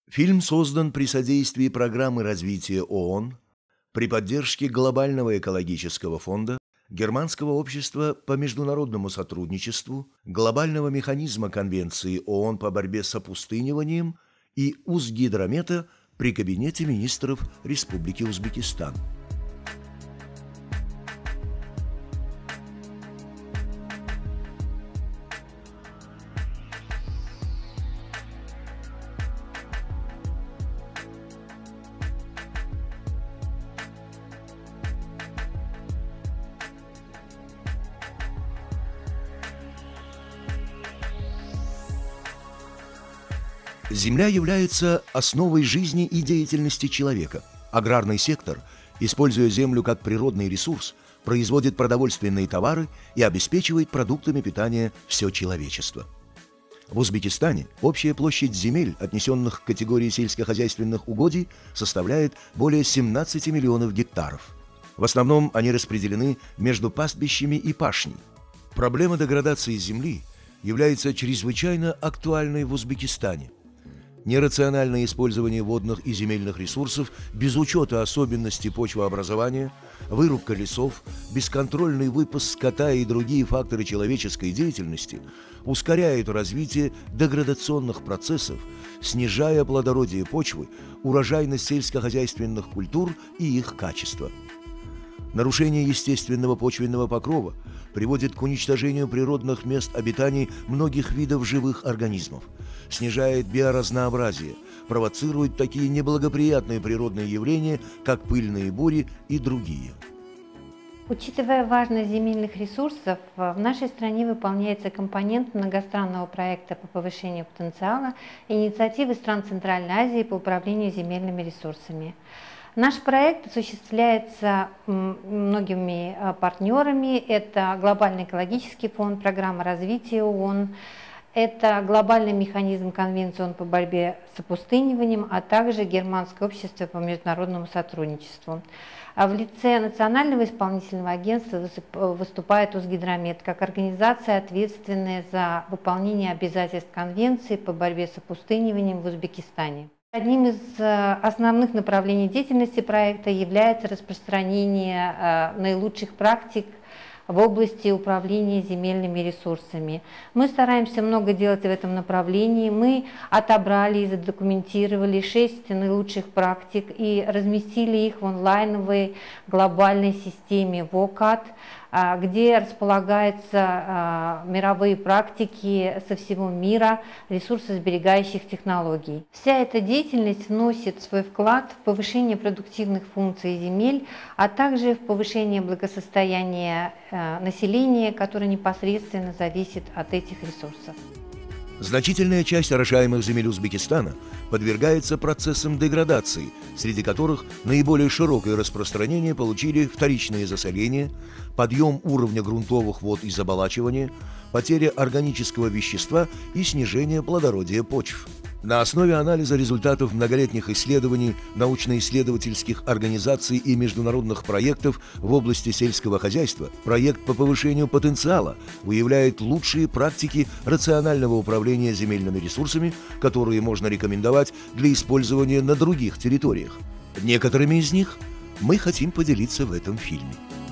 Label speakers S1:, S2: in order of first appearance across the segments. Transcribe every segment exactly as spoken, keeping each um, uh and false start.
S1: Фильм создан при содействии Программы развития ООН, при поддержке Глобального экологического фонда, Германского общества по международному сотрудничеству, Глобального механизма Конвенции ООН по борьбе с опустыниванием и Узгидромета при Кабинете министров Республики Узбекистан. Земля является основой жизни и деятельности человека. Аграрный сектор, используя землю как природный ресурс, производит продовольственные товары и обеспечивает продуктами питания все человечество. В Узбекистане общая площадь земель, отнесенных к категории сельскохозяйственных угодий, составляет более семнадцати миллионов гектаров. В основном они распределены между пастбищами и пашней. Проблема деградации земли является чрезвычайно актуальной в Узбекистане. Нерациональное использование водных и земельных ресурсов без учета особенностей почвообразования, вырубка лесов, бесконтрольный выпас скота и другие факторы человеческой деятельности ускоряют развитие деградационных процессов, снижая плодородие почвы, урожайность сельскохозяйственных культур и их качество. Нарушение естественного почвенного покрова приводит к уничтожению природных мест обитаний многих видов живых организмов, снижает биоразнообразие, провоцирует такие неблагоприятные природные явления, как пыльные бури и другие.
S2: Учитывая важность земельных ресурсов, в нашей стране выполняется компонент многостранного проекта по повышению потенциала инициативы стран Центральной Азии по управлению земельными ресурсами. Наш проект осуществляется многими партнерами. Это Глобальный экологический фонд, Программа развития ООН, это Глобальный механизм Конвенции ООН по борьбе с опустыниванием, а также Германское общество по международному сотрудничеству. А в лице Национального исполнительного агентства выступает Узгидромет как организация, ответственная за выполнение обязательств Конвенции по борьбе с опустыниванием в Узбекистане. Одним из основных направлений деятельности проекта является распространение наилучших практик в области управления земельными ресурсами. Мы стараемся много делать в этом направлении. Мы отобрали и задокументировали шесть наилучших практик и разместили их в онлайновой глобальной системе ВОКАТ, где располагаются мировые практики со всего мира ресурсосберегающих технологий. Вся эта деятельность вносит свой вклад в повышение продуктивных функций земель, а также в повышение благосостояния населения, которое непосредственно зависит от этих ресурсов.
S1: Значительная часть орошаемых земель Узбекистана подвергается процессам деградации, среди которых наиболее широкое распространение получили вторичные засоления, подъем уровня грунтовых вод и заболачивания, потеря органического вещества и снижение плодородия почв. На основе анализа результатов многолетних исследований научно-исследовательских организаций и международных проектов в области сельского хозяйства проект по повышению потенциала выявляет лучшие практики рационального управления земельными ресурсами, которые можно рекомендовать для использования на других территориях. Некоторыми из них мы хотим поделиться в этом фильме.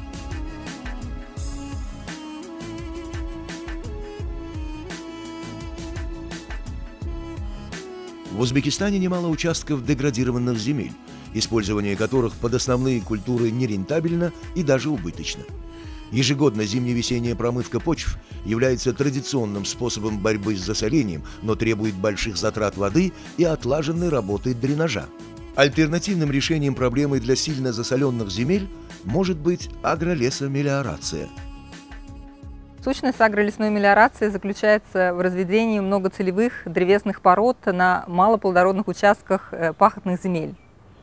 S1: В Узбекистане немало участков деградированных земель, использование которых под основные культуры нерентабельно и даже убыточно. Ежегодно зимне-весенняя промывка почв является традиционным способом борьбы с засолением, но требует больших затрат воды и отлаженной работы дренажа. Альтернативным решением проблемы для сильно засоленных земель может быть агролесомелиорация.
S3: Сущность агролесной мелиорации заключается в разведении многоцелевых древесных пород на малоплодородных участках пахотных земель.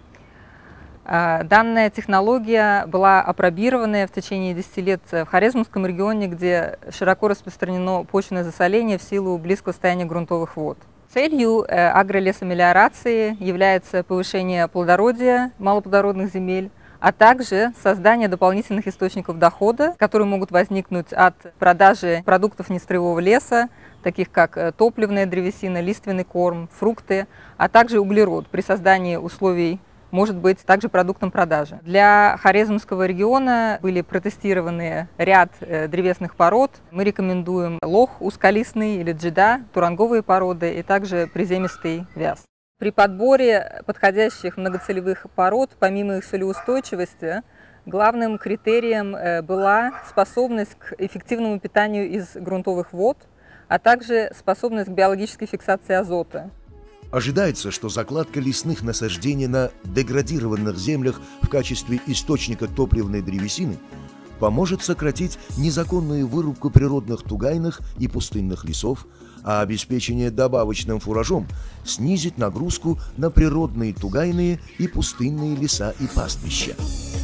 S3: Данная технология была апробирована в течение десяти лет в Хорезмском регионе, где широко распространено почвенное засоление в силу близкого состояния грунтовых вод. Целью агролесомелиорации является повышение плодородия малоплодородных земель, а также создание дополнительных источников дохода, которые могут возникнуть от продажи продуктов нестроевого леса, таких как топливная древесина, лиственный корм, фрукты, а также углерод при создании условий может быть также продуктом продажи. Для Хорезмского региона были протестированы ряд древесных пород. Мы рекомендуем лох узколистный или джида, туранговые породы и также приземистый вяз. При подборе подходящих многоцелевых пород, помимо их солеустойчивости, главным критерием была способность к эффективному питанию из грунтовых вод, а также способность к биологической фиксации азота.
S1: Ожидается, что закладка лесных насаждений на деградированных землях в качестве источника топливной древесины поможет сократить незаконную вырубку природных тугайных и пустынных лесов, а обеспечение добавочным фуражом снизит нагрузку на природные тугайные и пустынные леса и пастбища.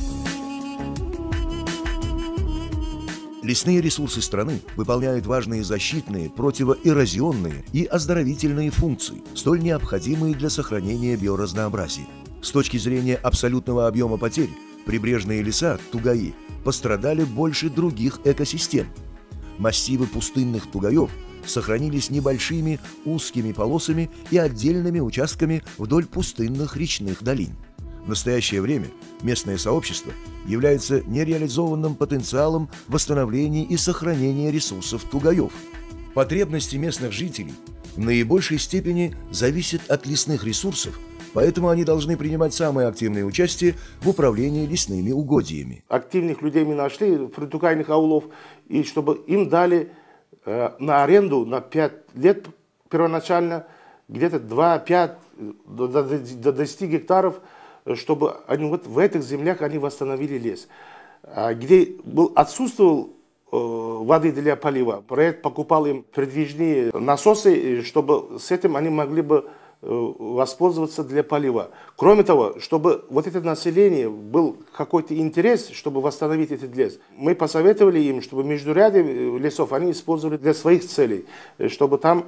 S1: Лесные ресурсы страны выполняют важные защитные, противоэрозионные и оздоровительные функции, столь необходимые для сохранения биоразнообразия. С точки зрения абсолютного объема потерь, прибрежные леса, тугаи, пострадали больше других экосистем. Массивы пустынных тугаев сохранились небольшими узкими полосами и отдельными участками вдоль пустынных речных долин. В настоящее время местное сообщество является нереализованным потенциалом восстановления и сохранения ресурсов тугаев. Потребности местных жителей в наибольшей степени зависят от лесных ресурсов, поэтому они должны принимать самое активное участие в управлении лесными угодьями.
S4: Активных людей мы нашли, тугайных аулов, и чтобы им дали э, на аренду на пять лет первоначально, где-то два-пять до, до, до десяти гектаров, чтобы они вот в этих землях они восстановили лес. А где был, отсутствовал э, воды для полива, проект покупал им передвижные насосы, чтобы с этим они могли бы воспользоваться для полива. Кроме того, чтобы вот это население был какой-то интерес, чтобы восстановить этот лес, мы посоветовали им, чтобы междурядье лесов они использовали для своих целей, чтобы там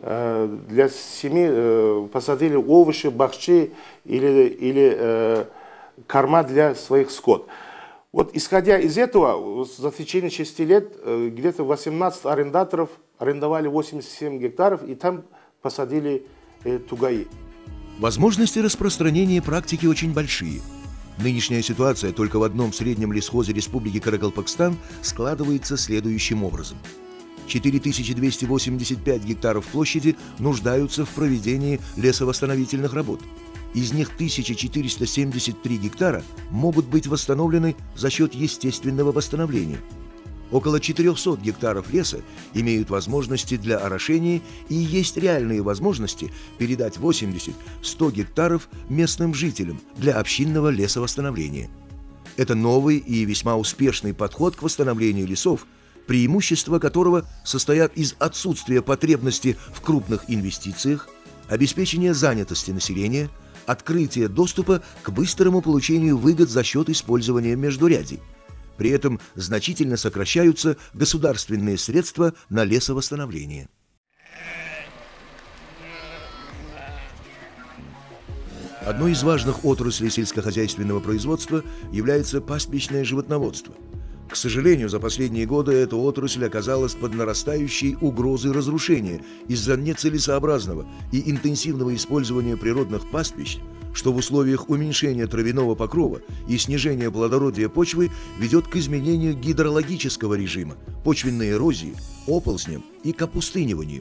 S4: э, для семьи э, посадили овощи, бахчи или, или э, корма для своих скот. Вот исходя из этого, за течение шести лет э, где-то восемнадцать арендаторов арендовали восемьдесят семь гектаров и там посадили тугаи.
S1: Возможности распространения практики очень большие. Нынешняя ситуация только в одном среднем лесхозе Республики Каракалпакстан складывается следующим образом. четыре тысячи двести восемьдесят пять гектаров площади нуждаются в проведении лесовосстановительных работ. Из них тысяча четыреста семьдесят три гектара могут быть восстановлены за счет естественного восстановления. Около четырехсот гектаров леса имеют возможности для орошения, и есть реальные возможности передать восемьдесят-сто гектаров местным жителям для общинного лесовосстановления. Это новый и весьма успешный подход к восстановлению лесов, преимущества которого состоят из отсутствия потребности в крупных инвестициях, обеспечения занятости населения, открытия доступа к быстрому получению выгод за счет использования междурядий. При этом значительно сокращаются государственные средства на лесовосстановление. Одной из важных отраслей сельскохозяйственного производства является пастбищное животноводство. К сожалению, за последние годы эта отрасль оказалась под нарастающей угрозой разрушения из-за нецелесообразного и интенсивного использования природных пастбищ, что в условиях уменьшения травяного покрова и снижения плодородия почвы ведет к изменению гидрологического режима, почвенной эрозии, оползням и к опустыниванию.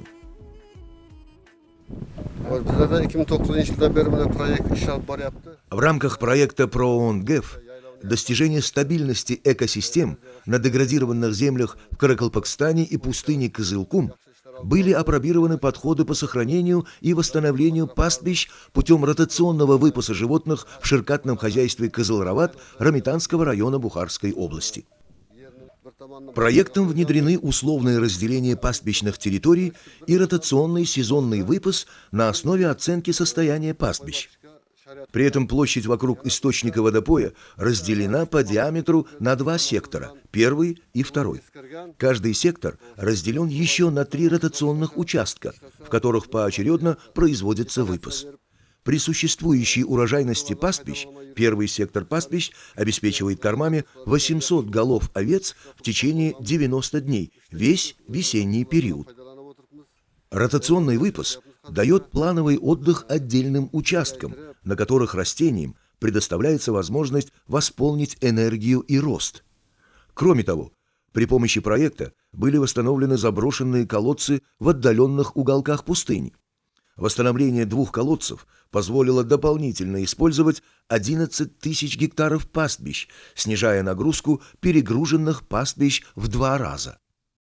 S1: В рамках проекта ПРООН-ГЭФ достижение стабильности экосистем на деградированных землях в Каракалпакстане и пустыне Кызылкум были апробированы подходы по сохранению и восстановлению пастбищ путем ротационного выпаса животных в ширкатном хозяйстве Кызылрават Раметанского района Бухарской области. Проектом внедрены условное разделение пастбищных территорий и ротационный сезонный выпас на основе оценки состояния пастбищ. При этом площадь вокруг источника водопоя разделена по диаметру на два сектора, первый и второй. Каждый сектор разделен еще на три ротационных участка, в которых поочередно производится выпас. При существующей урожайности пастбищ первый сектор пастбищ обеспечивает кормами восемьсот голов овец в течение девяноста дней, весь весенний период. Ротационный выпас дает плановый отдых отдельным участкам, на которых растениям предоставляется возможность восполнить энергию и рост. Кроме того, при помощи проекта были восстановлены заброшенные колодцы в отдаленных уголках пустыни. Восстановление двух колодцев позволило дополнительно использовать одиннадцать тысяч гектаров пастбищ, снижая нагрузку перегруженных пастбищ в два раза.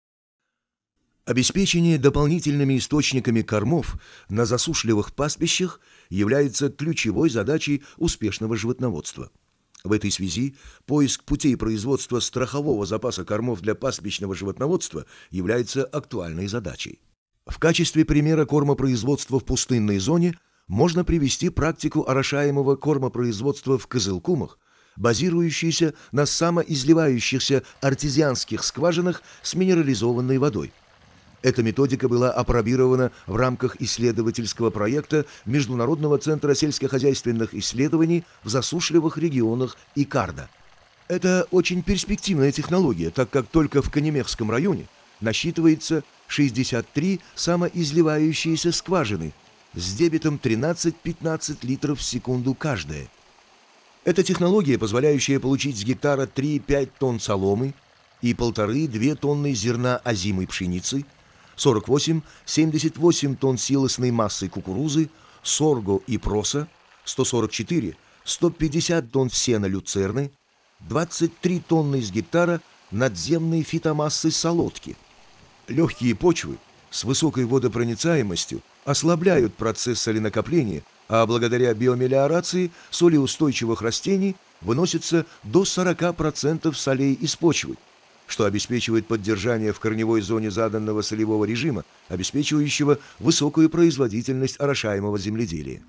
S1: Обеспечение дополнительными источниками кормов на засушливых пастбищах является ключевой задачей успешного животноводства. В этой связи поиск путей производства страхового запаса кормов для пастбищного животноводства является актуальной задачей. В качестве примера кормопроизводства в пустынной зоне можно привести практику орошаемого кормопроизводства в Кызылкумах, базирующуюся на самоизливающихся артезианских скважинах с минерализованной водой. Эта методика была апробирована в рамках исследовательского проекта Международного центра сельскохозяйственных исследований в засушливых регионах Икарда. Это очень перспективная технология, так как только в Канемехском районе насчитывается шестьдесят три самоизливающиеся скважины с дебитом тринадцать-пятнадцать литров в секунду каждая. Это технология, позволяющая получить с гектара три-пять тонн соломы и полторы-две тонны зерна озимой пшеницы, сорок восемь-семьдесят восемь тонн силосной массы кукурузы, сорго и проса, сто сорок четыре — сто пятьдесят тонн сена люцерны, двадцать три тонны с гектара надземной фитомассы солодки. Легкие почвы с высокой водопроницаемостью ослабляют процесс соленокопления, а благодаря биомелиорации солеустойчивых растений выносится до сорока процентов солей из почвы, что обеспечивает поддержание в корневой зоне заданного солевого режима, обеспечивающего высокую производительность орошаемого земледелия.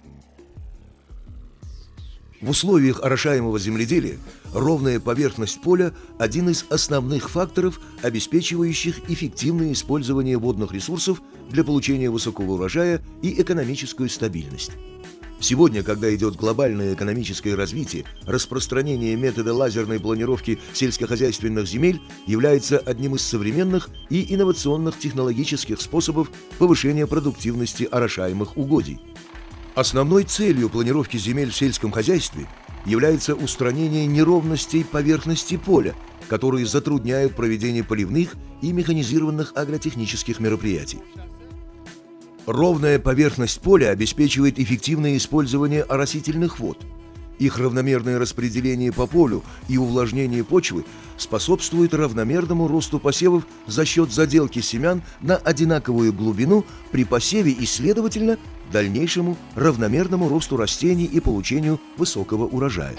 S1: В условиях орошаемого земледелия ровная поверхность поля – один из основных факторов, обеспечивающих эффективное использование водных ресурсов для получения высокого урожая и экономическую стабильность. Сегодня, когда идет глобальное экономическое развитие, распространение метода лазерной планировки сельскохозяйственных земель является одним из современных и инновационных технологических способов повышения продуктивности орошаемых угодий. Основной целью планировки земель в сельском хозяйстве является устранение неровностей поверхности поля, которые затрудняют проведение поливных и механизированных агротехнических мероприятий. Ровная поверхность поля обеспечивает эффективное использование оросительных вод. Их равномерное распределение по полю и увлажнение почвы способствует равномерному росту посевов за счет заделки семян на одинаковую глубину при посеве и, следовательно, дальнейшему равномерному росту растений и получению высокого урожая.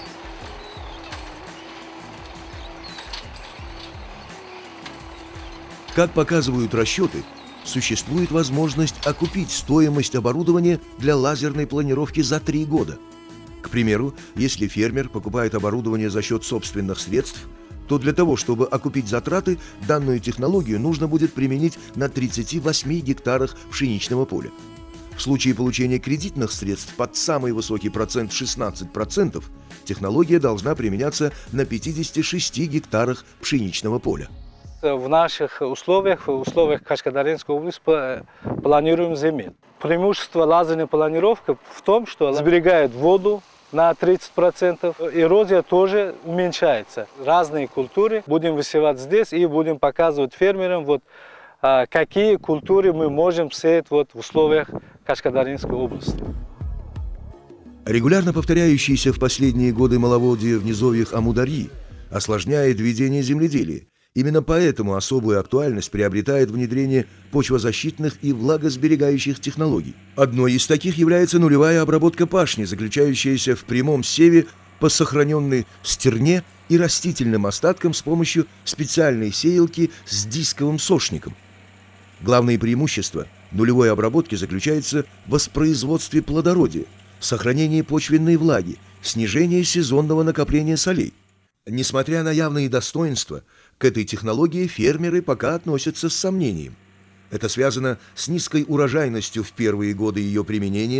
S1: Как показывают расчеты, существует возможность окупить стоимость оборудования для лазерной планировки за три года. К примеру, если фермер покупает оборудование за счет собственных средств, то для того, чтобы окупить затраты, данную технологию нужно будет применить на тридцати восьми гектарах пшеничного поля. В случае получения кредитных средств под самый высокий процент шестнадцать процентов, технология должна применяться на пятидесяти шести гектарах пшеничного поля.
S5: В наших условиях, в условиях Кашкадаринской области планируем земель. Преимущество лазерной планировки в том, что сберегает воду на тридцать процентов, эрозия тоже уменьшается. Разные культуры будем высевать здесь и будем показывать фермерам, вот, какие культуры мы можем сеять вот, в условиях Кашкадаринской области.
S1: Регулярно повторяющиеся в последние годы маловодье в низовьях Амударьи осложняет ведение земледелия. Именно поэтому особую актуальность приобретает внедрение почвозащитных и влагосберегающих технологий. Одной из таких является нулевая обработка пашни, заключающаяся в прямом севе по сохраненной стерне и растительным остаткам с помощью специальной сеялки с дисковым сошником. Главное преимущество нулевой обработки заключается в воспроизводстве плодородия, сохранении почвенной влаги, снижении сезонного накопления солей. Несмотря на явные достоинства, к этой технологии фермеры пока относятся с сомнением. Это связано с низкой урожайностью в первые годы ее применения,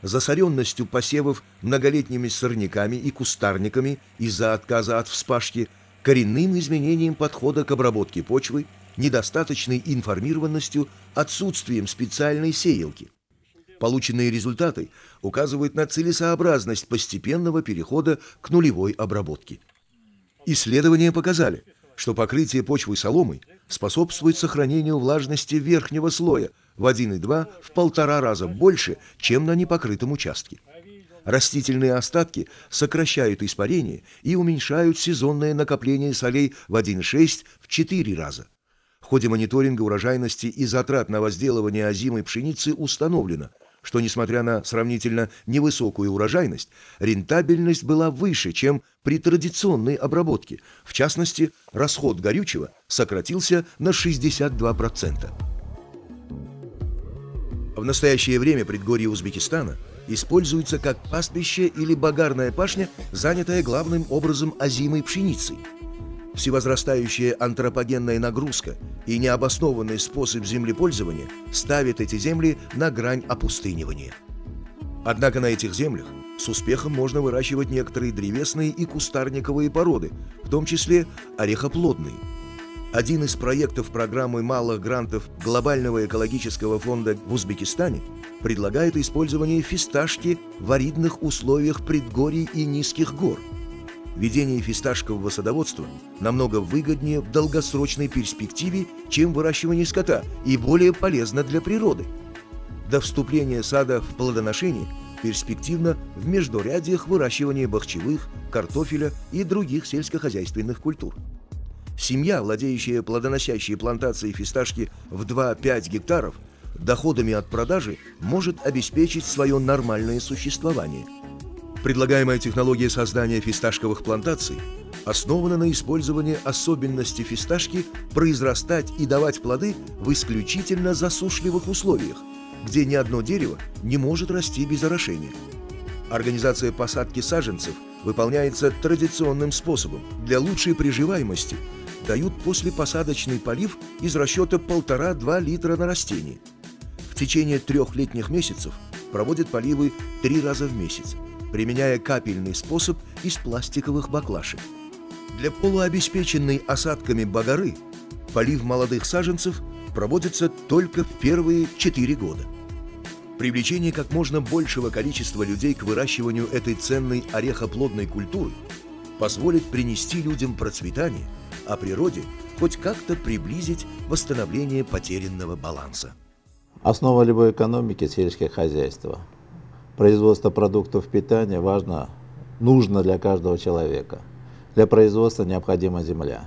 S1: засоренностью посевов многолетними сорняками и кустарниками из-за отказа от вспашки, коренным изменением подхода к обработке почвы, недостаточной информированностью, отсутствием специальной сеялки. Полученные результаты указывают на целесообразность постепенного перехода к нулевой обработке. Исследования показали, что покрытие почвы соломой способствует сохранению влажности верхнего слоя в один и два в полтора раза больше, чем на непокрытом участке. Растительные остатки сокращают испарение и уменьшают сезонное накопление солей в один и шесть в четыре раза. В ходе мониторинга урожайности и затрат на возделывание озимой пшеницы установлено, что, несмотря на сравнительно невысокую урожайность, рентабельность была выше, чем при традиционной обработке. В частности, расход горючего сократился на шестьдесят два процента. В настоящее время предгорье Узбекистана используется как пастбище или багарная пашня, занятая главным образом озимой пшеницей. Всевозрастающая антропогенная нагрузка и необоснованный способ землепользования ставят эти земли на грань опустынивания. Однако на этих землях с успехом можно выращивать некоторые древесные и кустарниковые породы, в том числе орехоплодные. Один из проектов программы малых грантов Глобального экологического фонда в Узбекистане предлагает использование фисташки в аридных условиях предгорий и низких гор. Ведение фисташкового садоводства намного выгоднее в долгосрочной перспективе, чем выращивание скота, и более полезно для природы. До вступления сада в плодоношение перспективно в междурядьях выращивания бахчевых, картофеля и других сельскохозяйственных культур. Семья, владеющая плодоносящей плантацией фисташки в два-пять гектаров, доходами от продажи может обеспечить свое нормальное существование. Предлагаемая технология создания фисташковых плантаций основана на использовании особенностей фисташки произрастать и давать плоды в исключительно засушливых условиях, где ни одно дерево не может расти без орошения. Организация посадки саженцев выполняется традиционным способом. Для лучшей приживаемости дают послепосадочный полив из расчета полтора-два литра на растение. В течение трех летних месяцев проводят поливы три раза в месяц, применяя капельный способ из пластиковых баклашек. Для полуобеспеченной осадками багары полив молодых саженцев проводится только в первые четыре года. Привлечение как можно большего количества людей к выращиванию этой ценной орехоплодной культуры позволит принести людям процветание, а природе хоть как-то приблизить восстановление потерянного баланса.
S6: Основа любой экономики – сельское хозяйство. Производство продуктов питания важно, нужно для каждого человека. Для производства необходима земля.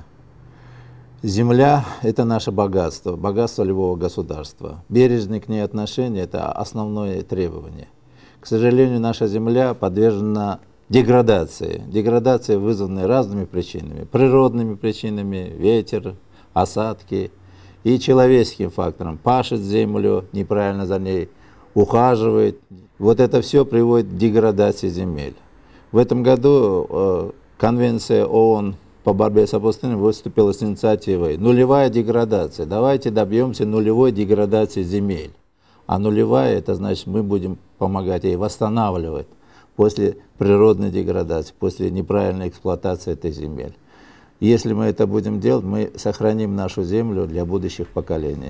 S6: Земля – это наше богатство, богатство любого государства. Бережное к ней отношение – это основное требование. К сожалению, наша земля подвержена деградации. Деградация, вызванная разными причинами. Природными причинами, ветер, осадки и человеческим фактором. Пашет землю, неправильно за ней ухаживает. Вот это все приводит к деградации земель. В этом году э, Конвенция ООН по борьбе с опустыней выступила с инициативой «Нулевая деградация». Давайте добьемся нулевой деградации земель. А нулевая – это значит, мы будем помогать ей восстанавливать после природной деградации, после неправильной эксплуатации этой земель. Если мы это будем делать, мы сохраним нашу землю для будущих поколений.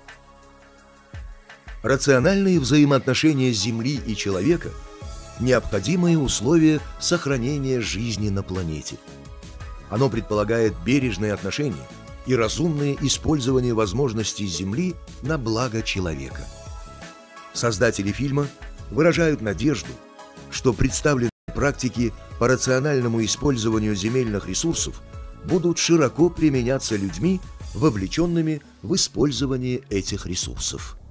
S1: Рациональные взаимоотношения Земли и человека – необходимые условия сохранения жизни на планете. Оно предполагает бережные отношения и разумное использование возможностей Земли на благо человека. Создатели фильма выражают надежду, что представленные практики по рациональному использованию земельных ресурсов будут широко применяться людьми, вовлеченными в использование этих ресурсов.